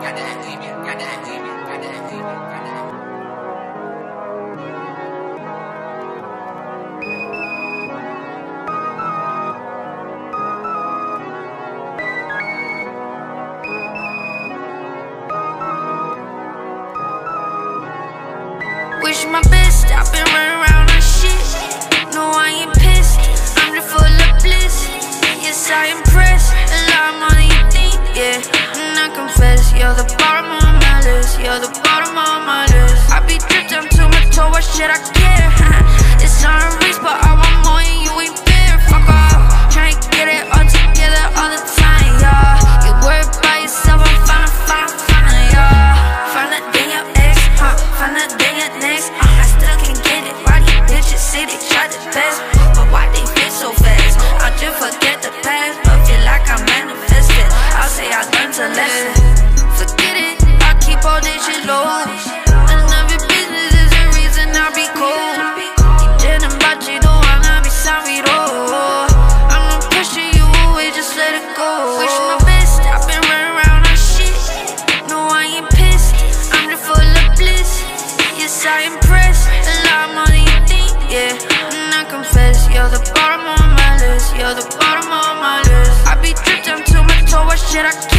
Wish my best, I've been running around on shit. No, I ain't pissed, I'm just full of bliss. Yes, I impress, a lot more than you think, yeah. And I confess, you're the bottom of my list. You're the bottom of my list. I be dripped down to my toe, why should I care? It's not a race, but I want more and you ain't fair. Fuck off, trying to get it all together all the time, yeah. You worried about yourself, I'm fine, yeah. Find that thing your ex, find that thing your next, I still can't get it. Why these bitches say they try their best, but why they fit so fast? I just forget the past, but feel like I manifested. I'll say I learned a lesson. Forget it, I keep all this shit low. None of your business is the reason I be cold. Didn't about you, though I'm not be sorry, though. I'm not pushing you away, just let it go. Wish my best, I've been running around on shit. No, I ain't pissed, I'm just full of bliss. Yes, I impress, a lot more than you think, yeah. And I confess, you're the bottom of my list. You're the bottom of my list. I be dripped down to my toe, why should I care?